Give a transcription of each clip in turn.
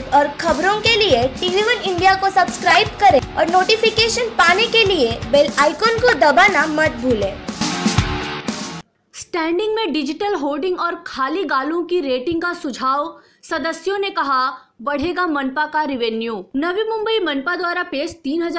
और खबरों के लिए TV1 इंडिया को सब्सक्राइब करें और नोटिफिकेशन पाने के लिए बेल आइकॉन को दबाना मत भूलें। स्टैंडिंग में डिजिटल होर्डिंग और खाली गालों की रेटिंग का सुझाव, सदस्यों ने कहा बढ़ेगा मनपा का रेवेन्यू। नवी मुंबई मनपा द्वारा पेश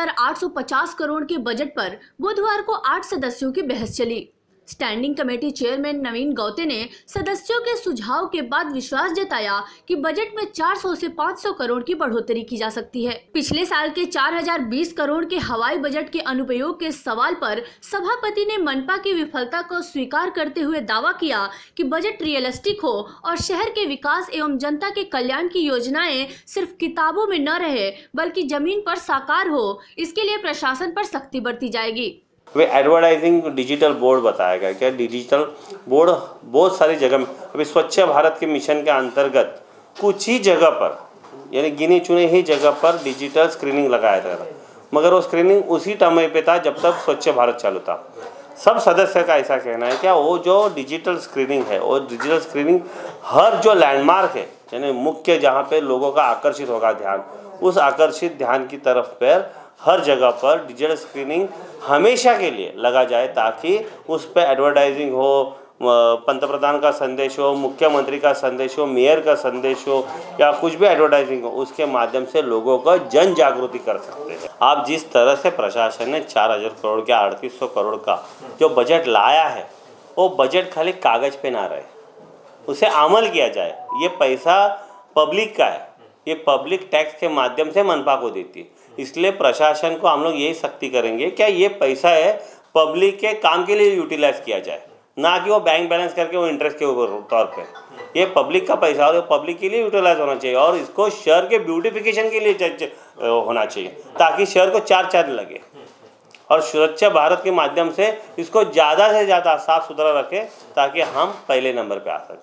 3,850 करोड़ के बजट पर बुधवार को 8 सदस्यों की बहस चली। Standing committee chairman Naveen Gaute ने सदस्यों के सुझाव के बाद विश्वास जताया कि बजट में 400 से 500 करोड़ की बढ़ोतरी की जा सकती है। पिछले साल के 4,020 करोड़ के हवाई बजट के अनुपयोग के सवाल पर सभापति ने मनपा की विफलता को स्वीकार करते हुए दावा किया कि बजट रियलिस्टिक हो और शहर के विकास एवं जनता के कल्याण की योजनाएं सिर्फ किताबों में न रहे बल्कि जमीन पर साकार हो, इसके लिए प्रशासन पर सख्ती बरती जाएगी। वे एडवर्टाइजिंग डिजिटल बोर्ड बताया गया। क्या डिजिटल बोर्ड बहुत सारी जगह में, अभी स्वच्छ भारत के मिशन के अंतर्गत कुछ ही जगह पर, यानी गिने चुने ही जगह पर डिजिटल स्क्रीनिंग लगाया था, मगर वो स्क्रीनिंग उसी समय पे था जब तक स्वच्छ भारत चालू था। सब सदस्य का ऐसा कहना है क्या वो जो डिजिटल स्क्रीनिंग है, वो डिजिटल स्क्रीनिंग हर जो लैंडमार्क है, यानी मुख्य जहाँ पे लोगों का आकर्षित होगा ध्यान, उस आकर्षित ध्यान की तरफ पर हर जगह पर डिजिटल स्क्रीनिंग हमेशा के लिए लगा जाए, ताकि उस पर एडवर्टाइजिंग हो, पंतप्रधान का संदेश हो, मुख्यमंत्री का संदेश हो, मेयर का संदेश हो, या कुछ भी एडवर्टाइजिंग हो, उसके माध्यम से लोगों को जन जागृति कर सकते हैं। आप जिस तरह से प्रशासन ने 4,000 करोड़ के 3,800 करोड़ का जो बजट लाया है, वो बजट खाली कागज पे ना रहे, उसे अमल किया जाए। ये पैसा पब्लिक का है, ये पब्लिक टैक्स के माध्यम से मनपा को देती है, इसलिए प्रशासन को हम लोग यही सख्ती करेंगे क्या ये पैसा है पब्लिक के काम के लिए यूटिलाइज किया जाए, ना कि वो बैंक बैलेंस करके वो इंटरेस्ट के ऊपर तौर पे। ये पब्लिक का पैसा और पब्लिक के लिए यूटिलाइज होना चाहिए और इसको शहर के ब्यूटिफिकेशन के लिए होना चाहिए, ताकि शहर को चार चांद लगे और स्वच्छ भारत के माध्यम से इसको ज़्यादा से ज़्यादा साफ सुथरा रखें, ताकि हम पहले नंबर पे आ सकें।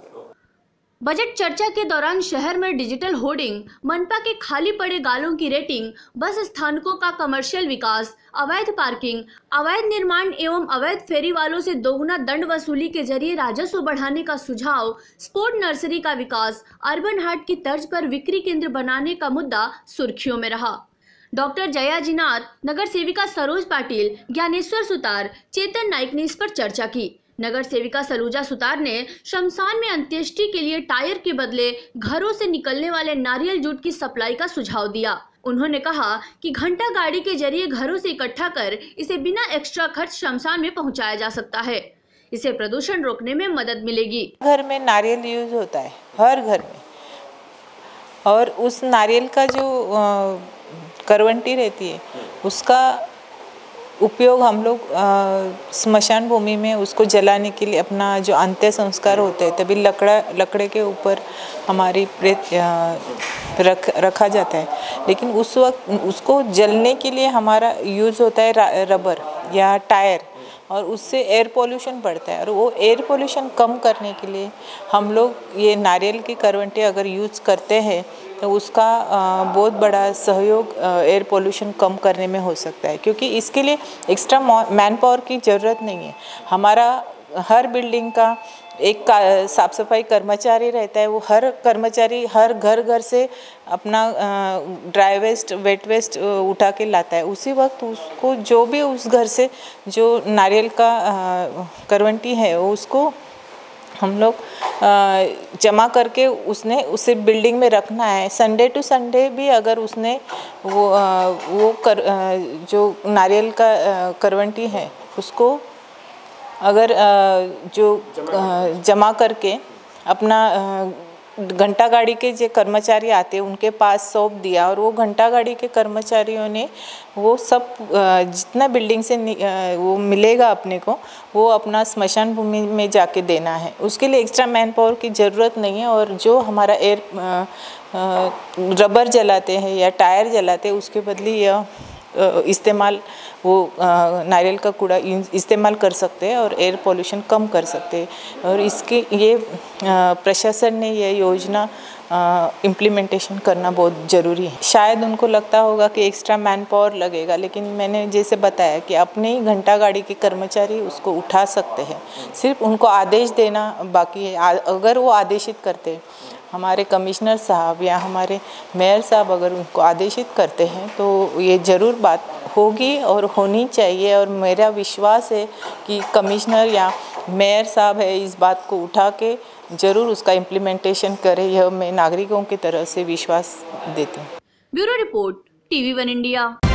बजट चर्चा के दौरान शहर में डिजिटल होर्डिंग, मनपा के खाली पड़े गालों की रेटिंग, बस स्थानकों का कमर्शियल विकास, अवैध पार्किंग, अवैध निर्माण एवं अवैध फेरी वालों से दोगुना दंड वसूली के जरिए राजस्व बढ़ाने का सुझाव, स्पोर्ट नर्सरी का विकास, अर्बन हाट की तर्ज पर बिक्री केंद्र बनाने का मुद्दा सुर्खियों में रहा। डॉक्टर जया जिनार, नगर सेविका सरोज पाटिल, ज्ञानेश्वर सुतार, चेतन नाइक ने इस पर चर्चा की। नगर सेविका सलूजा सुतार ने शमशान में अंत्येष्टि के लिए टायर के बदले घरों से निकलने वाले नारियल जूट की सप्लाई का सुझाव दिया। उन्होंने कहा कि घंटा गाड़ी के जरिए घरों से इकट्ठा कर इसे बिना एक्स्ट्रा खर्च शमशान में पहुंचाया जा सकता है। इसे प्रदूषण रोकने में मदद मिलेगी। घर में नारियल यूज होता है, हर घर में, और उस नारियल का जो करवंटी रहती है उसका उपयोग हम लोग स्मशान भूमि में उसको जलाने के लिए, अपना जो अंत्य संस्कार होते हैं तभी लकड़े के ऊपर हमारी प्रेत रखा जाता है, लेकिन उस वक्त उसको जलने के लिए हमारा यूज़ होता है रबर या टायर, और उससे एयर पोल्यूशन बढ़ता है। और वो एयर पोल्यूशन कम करने के लिए हम लोग ये नारियल की करवंटी अगर यूज़ करते हैं तो उसका बहुत बड़ा सहयोग एयर पोल्यूशन कम करने में हो सकता है, क्योंकि इसके लिए एक्स्ट्रा मैन पावर की ज़रूरत नहीं है। हमारा हर बिल्डिंग का एक साफ सफाई कर्मचारी रहता है, वो हर कर्मचारी हर घर से अपना ड्राई वेस्ट वेट वेस्ट उठा के लाता है। उसी वक्त उसको जो भी उस घर से जो नारियल का करवंटी है वो उसको हम लोग जमा करके उसे बिल्डिंग में रखना है। संडे टू संडे भी अगर उसने जो नारियल का करवंटी है उसको अगर जो जमा करके अपना घंटा गाड़ी के जो कर्मचारी आते हैं उनके पास सौंप दिया, और वो घंटा गाड़ी के कर्मचारियों ने वो सब जितना बिल्डिंग से वो मिलेगा अपने को, वो अपना स्मशान भूमि में जाके देना है। उसके लिए एक्स्ट्रा मैन पावर की ज़रूरत नहीं है। और जो हमारा रबर जलाते हैं या टायर जलाते हैं उसके बदले यह इस्तेमाल वो नारियल का कूड़ा इस्तेमाल कर सकते हैं और एयर पोल्यूशन कम कर सकते हैं। और इसके ये प्रशासन ने यह योजना इम्प्लीमेंटेशन करना बहुत ज़रूरी है। शायद उनको लगता होगा कि एक्स्ट्रा मैन पावर लगेगा, लेकिन मैंने जैसे बताया कि अपने ही घंटा गाड़ी के कर्मचारी उसको उठा सकते हैं, सिर्फ उनको आदेश देना बाकी है। अगर वो आदेशित करते हैं हमारे कमिश्नर साहब या हमारे मेयर साहब अगर उनको आदेशित करते हैं तो ये ज़रूर बात होगी और होनी चाहिए। और मेरा विश्वास है कि कमिश्नर या मेयर साहब है इस बात को उठा के ज़रूर उसका इम्प्लीमेंटेशन करे, यह मैं नागरिकों की तरफ से विश्वास देती हूँ। Bureau report, TV1 India.